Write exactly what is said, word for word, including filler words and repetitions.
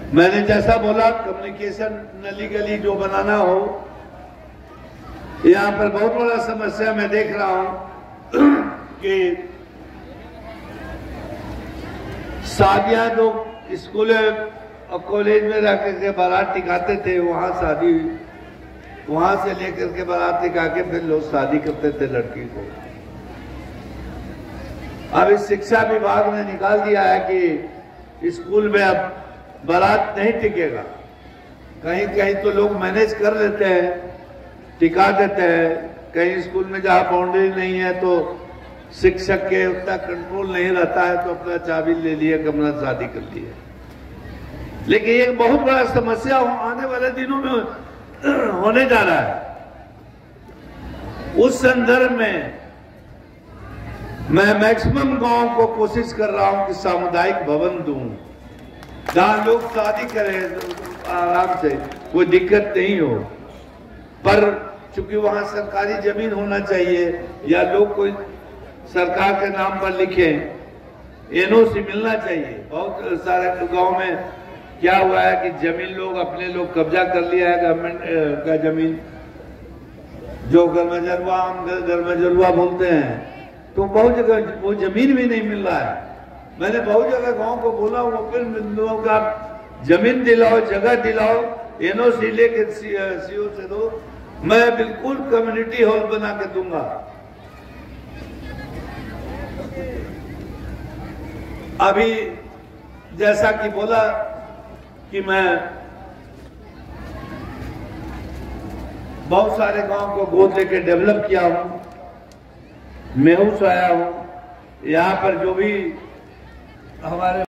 मैंने जैसा बोला कम्युनिकेशन नली गली जो बनाना हो, यहाँ पर बहुत बड़ा समस्या मैं देख रहा हूं कि शादियां लोग स्कूल और कॉलेज में रह करके बारात टिकाते थे, वहां शादी, वहां से लेकर के बारात टिका के फिर लोग शादी करते थे लड़की को। अब इस शिक्षा विभाग ने निकाल दिया है कि स्कूल में अब बारात नहीं टिकेगा। कहीं कहीं तो लोग मैनेज कर लेते हैं, टिका देते हैं। कहीं स्कूल में जहां बाउंड्री नहीं है तो शिक्षक के उतना कंट्रोल नहीं रहता है तो अपना चाबी ले लिए, कमरा शादी कर लिए। लेकिन ये बहुत बड़ा समस्या आने वाले दिनों में होने जा रहा है। उस संदर्भ में मैं मैक्सिमम गांव को कोशिश कर रहा हूं कि सामुदायिक भवन दूं, जहां लोग शादी करें आराम से, कोई दिक्कत नहीं हो। पर चूंकि वहां सरकारी जमीन होना चाहिए या लोग कोई सरकार के नाम पर लिखे, एनओसी मिलना चाहिए। बहुत सारे गांव में क्या हुआ है कि जमीन लोग अपने लोग कब्जा कर लिया है, गवर्नमेंट का जमीन, जो गरमजरुआ गरमजरुआ बोलते हैं, तो बहुत जगह वो जमीन भी नहीं मिल रहा है। मैंने बहुत जगह गांव को बोला, वो फिर लोगों का जमीन दिलाओ, जगह दिलाओ, एनओसी लेके सीओ से दो, मैं बिल्कुल कम्युनिटी हॉल बना के दूंगा। अभी जैसा कि बोला कि मैं बहुत सारे गांव को गोद लेके डेवलप किया हूं, मेहू से आया हूं। यहाँ पर जो भी हमारे